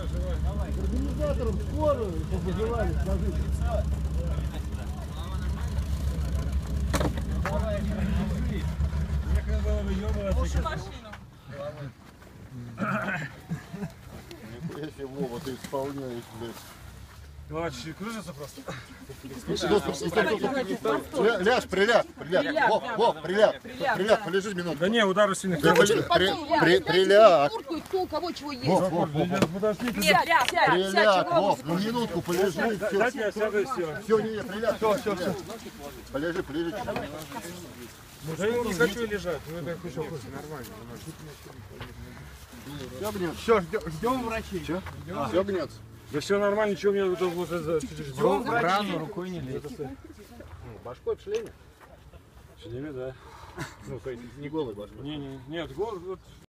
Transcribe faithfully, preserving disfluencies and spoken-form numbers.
Организаторам скорую пожелали, скажите. Лучше машину. Если Вова, ты исполняешь, блядь. Давай чуть-чуть кружится просто. Ляж, приляг, приляг. Вов, Вов, приляг. Приляг, полежи минуту. Да не, удары сильных. Приляг. Кто у кого чего есть. Вов, Вов, Вов. Подождите. Нет, сядь, сядь, Приляг, Вов, ну минутку полежи. Дайте я сяду и все. Все, не, не, приляг. Все, все, все. Полежи, полежи. Да я не хочу лежать. Ну это хочу нормально. Все гнется. Все, ждем врачей. Все? Все гнется. Да все нормально, ничего мне это уже Ждем врачей. Рану рукой не лезет. Башкой в шлеме? В шлеме, да. Ну, то есть не голый башкой. Не, не, нет, гол, вот